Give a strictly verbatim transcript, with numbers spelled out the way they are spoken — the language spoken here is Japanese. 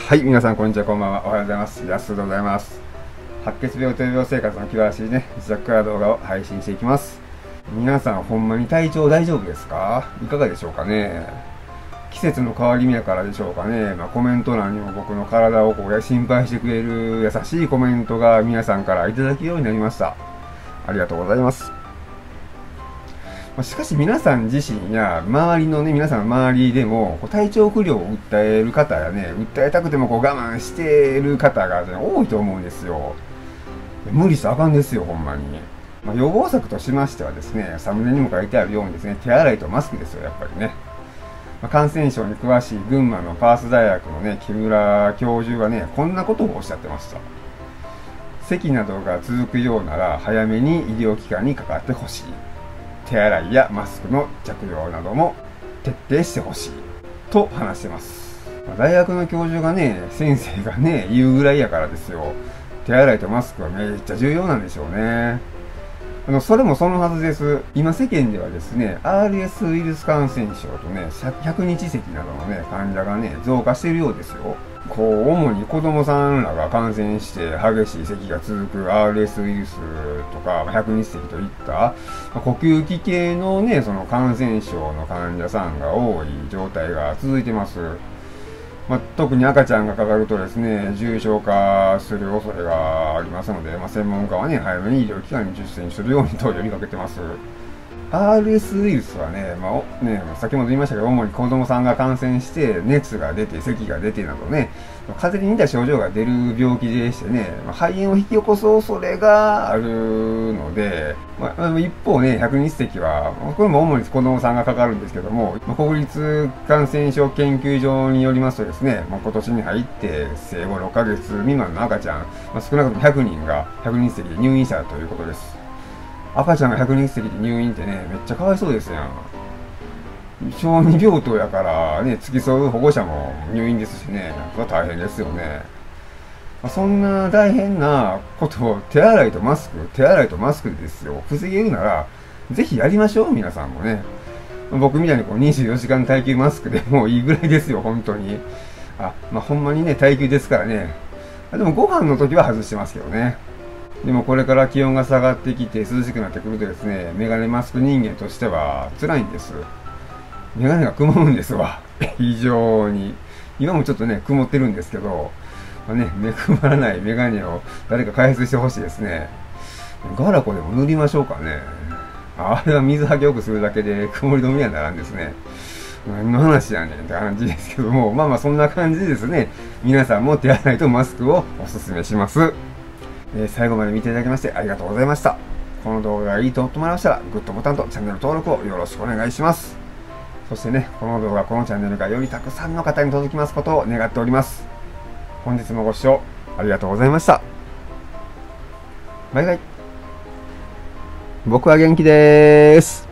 はい、皆さんこんにちは、こんばんは。おはようございます。安でございます。白血病という病生活の気晴らしいね、自宅から動画を配信していきます。皆さん、ほんまに体調大丈夫ですか？いかがでしょうかね。季節の変わり目やからでしょうかね。まあ、コメント欄にも僕の体をこう心配してくれる優しいコメントが皆さんからいただくようになりました。ありがとうございます。しかし皆さん自身や周りのね、皆さんの周りでも体調不良を訴える方やね、訴えたくてもこう我慢している方が、ね、多いと思うんですよ。無理したらあかんですよ、ほんまに。まあ、予防策としましてはですね、サムネにも書いてあるようにですね、手洗いとマスクですよ、やっぱりね。まあ、感染症に詳しい群馬のパース大学のね、木村教授がね、こんなことをおっしゃってました。咳などが続くようなら早めに医療機関にかかってほしい。手洗いやマスクの着用なども徹底してほしいと話してます。大学の教授がね、先生がね、言うぐらいやからですよ。手洗いとマスクはめっちゃ重要なんでしょうね。あの、それもそのはずです。今世間ではですね、アールエス ウイルス感染症とね、ひゃくにち咳などのね、患者がね、増加しているようですよ。こう、主に子供さんらが感染して激しい咳が続く アールエス ウイルスとか、ひゃくにち咳といった、呼吸器系のね、その感染症の患者さんが多い状態が続いてます。まあ、特に赤ちゃんがかかるとですね、重症化する恐れがありますので、まあ、専門家はね、早めに医療機関に受診するようにと呼びかけてます。アールエス ウイルスはね、まあね、先ほど言いましたけど、主に子供さんが感染して、熱が出て、咳が出てなどね、風邪に似た症状が出る病気でしてね、まあ、肺炎を引き起こす恐れがあるので、まあ、一方ね、ひゃくにち咳は、これも主に子供さんがかかるんですけども、まあ、国立感染症研究所によりますとですね、まあ、今年に入って生後ろっかげつ未満の赤ちゃん、まあ、少なくともひゃくにんがひゃくにち咳で入院したということです。赤ちゃんがひゃくにち咳で入院ってね、めっちゃかわいそうですやん。小児病棟やからね、付き添う保護者も入院ですしね、それは大変ですよね。そんな大変なことを手洗いとマスク、手洗いとマスクでですよ、防げるなら、ぜひやりましょう、皆さんもね。僕みたいにこうにじゅうよじかん耐久マスクでもういいぐらいですよ、本当に。あ、まあ、ほんまにね、耐久ですからね。でもご飯の時は外してますけどね。でもこれから気温が下がってきて涼しくなってくるとですね、メガネマスク人間としては辛いんです。メガネが曇るんですわ。非常に。今もちょっとね、曇ってるんですけど、まあね、目曇らないメガネを誰か開発してほしいですね。ガラコでも塗りましょうかね。あれは水はけよくするだけで曇り止めにはならんですね。何の話やねんって感じですけども、まあまあそんな感じでですね、皆さんも手洗いとマスクをおすすめします。えー、最後まで見ていただきましてありがとうございました。この動画がいいと思ってもらいましたら、グッドボタンとチャンネル登録をよろしくお願いします。そしてね、この動画、このチャンネルがよりたくさんの方に届きますことを願っております。本日もご視聴ありがとうございました。バイバイ。僕は元気でーす。